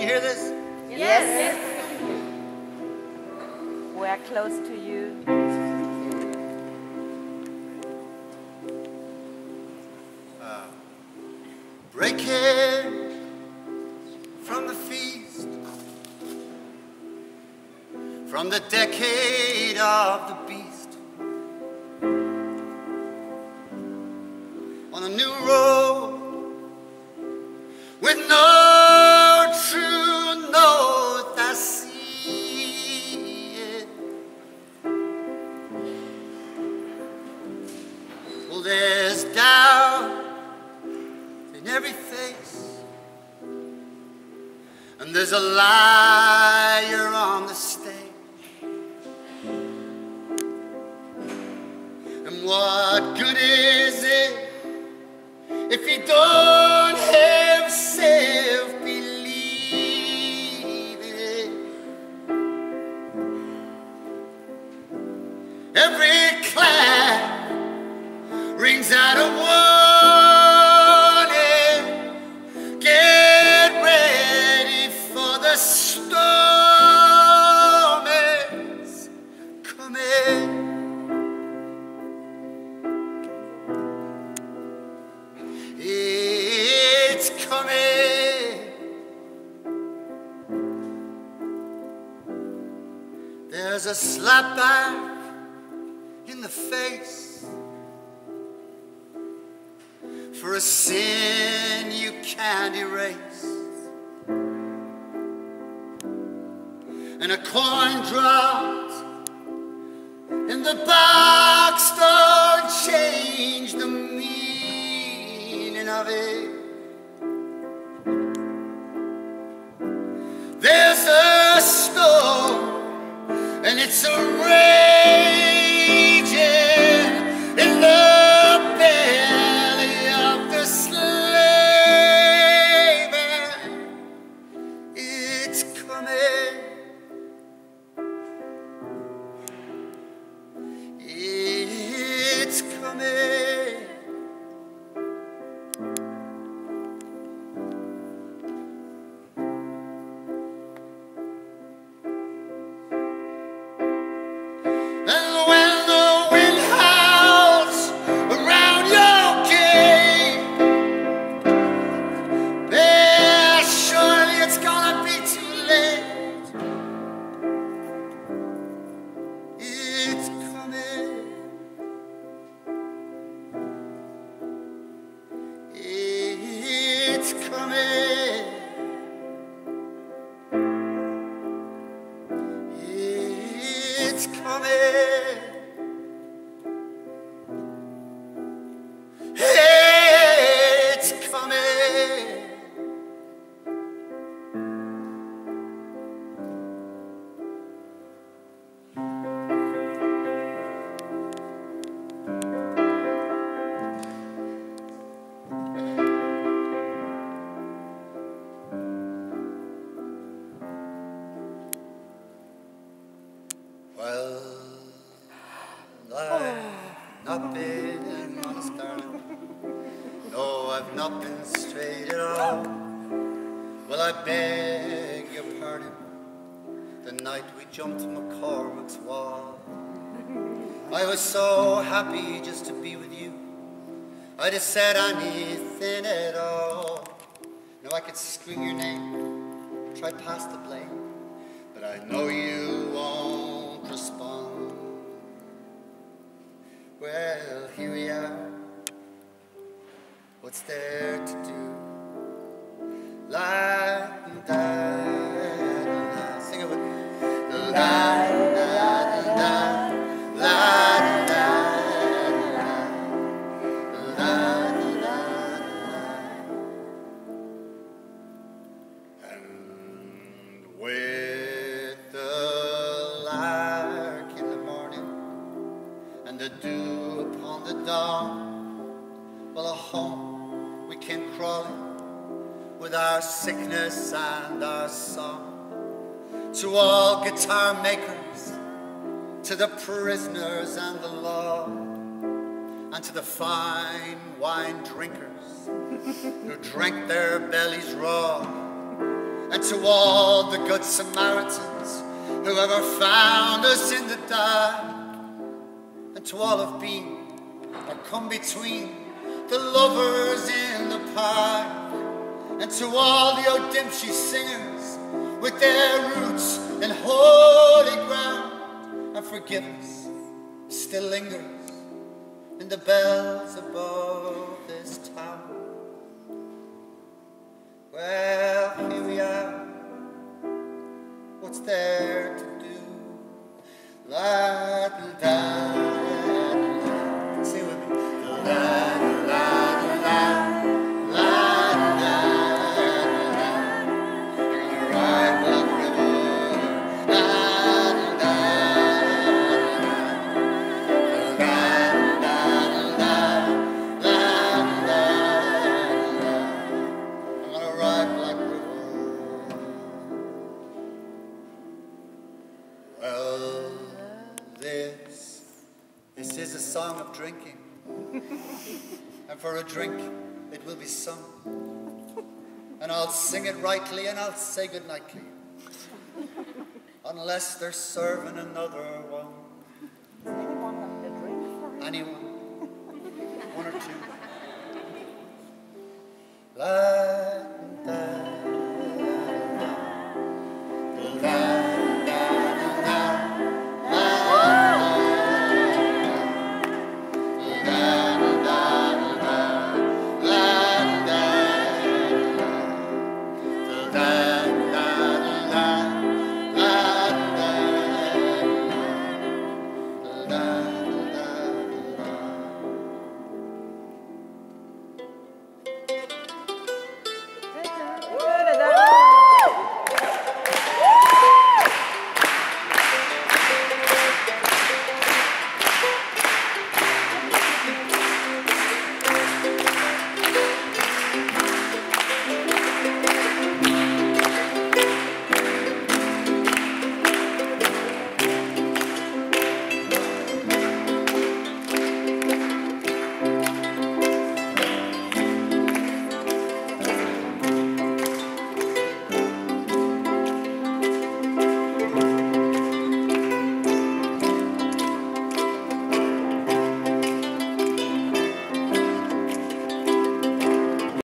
you hear this? Yes. We're close to you. Breaking from the feast, from the decade of the beast, on a new road with no true north. I see it. Well, there's doubt in every face, and there's a liar on the stage. And what good is it if you don't have self-believing? Every clap rings out a warning. Get ready for the storm is coming. It's coming. There's a slap back in the face for a sin you can't erase, and a coin dropped in the box don't change the meaning of it. There's a storm, and it's a raging in the belly of the slave, and it's coming. It's coming. And when the wind howls around your gate, there surely it's gonna be too late. It's coming. It's coming. It's coming. It's coming. Well, I've not been honest, darling. No, I've not been straight at all. Well, I beg your pardon. The night we jumped McCormick's wall, I was so happy just to be with you. I'd have said anything at all. Now I could scream your name, try pass the blame, but I know you won't respond. Well, here we are. What's there to do? La da da, sing it with me. La da da, la da da, la da da. And with the lark in the morning and the dew upon the dawn, well, a home we came crawling with our sickness and our song. To all guitar makers, to the prisoners and the law, and to the fine wine drinkers who drank their bellies raw, and And to all the good Samaritans who ever found us in the dark, and to all have been or come between the lovers in the park, and to all the O'Dimpsey singers with their roots in holy ground, and forgiveness still lingers in the bells above this town. Well, here we are. What's there to do? La da da. Sing with me. La la la la la la. Right Black River. La da la la la la la. I'm gonna ride Black River. Well, this is a song of drinking, and for a drink it will be sung, and I'll sing it rightly and I'll say goodnightly, unless they're serving another one. Anyone want a drink for him? Anyone? One or two? La da